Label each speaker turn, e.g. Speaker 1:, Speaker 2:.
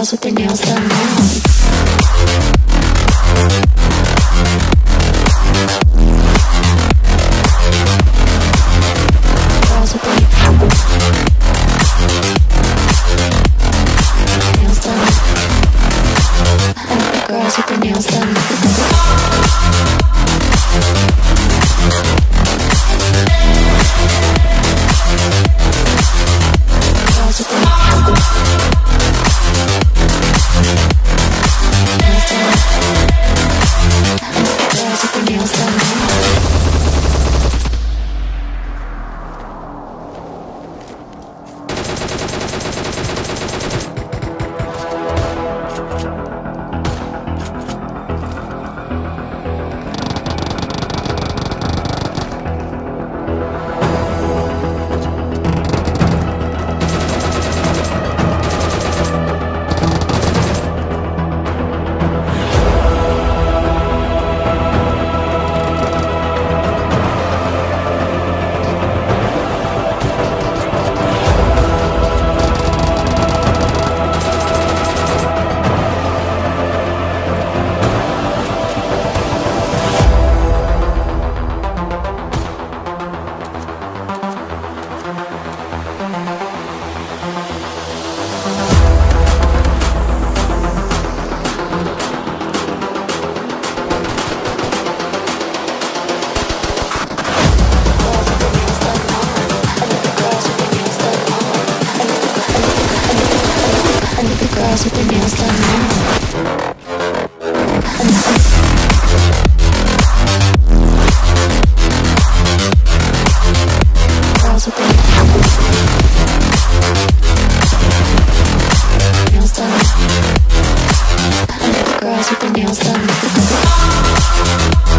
Speaker 1: girls with their nails done now. Girls with their nails done. I like the girls with their nails done. Girls with their nails done. Girls with their nails done now. Girls with their nails done. I like the girls with their nails done.